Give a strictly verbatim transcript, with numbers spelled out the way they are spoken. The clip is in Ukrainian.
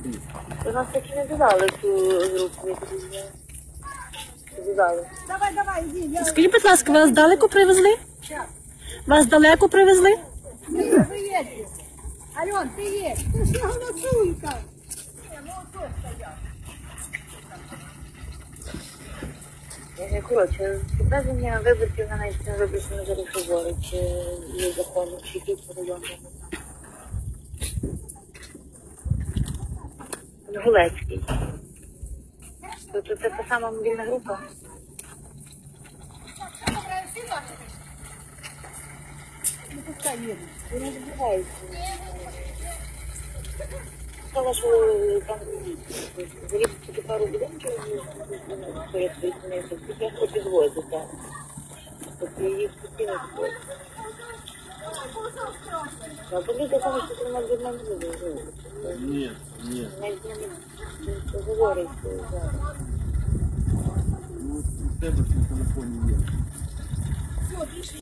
У нас таки не додали цю групу, я тобі знаю. Додали. Давай, давай, иди. Скажіть, будь ласка, вас далеко привезли? Вас далеко привезли? Вы едете. Ален, ты едешь. Ты же голосуй-ка. Коротше, підвезення виборців на найстину виборцями зараз говорить, чи є закон, чи якийсь район. Гулецький. Тобто це та сама мобільна група? Ну, пускай едут. Ви не забуваєте. Сказала, що там заліз тільки пару будинків, поряд своїх місць, тільки я хочу підвозити, так. Тобто їх постійно підвозити. А то люди кажуть, що це може бути не буде. Ні, ні. Навіть з ними говорять зараз. Ну, у тебе в телефоні є. Все, пиши.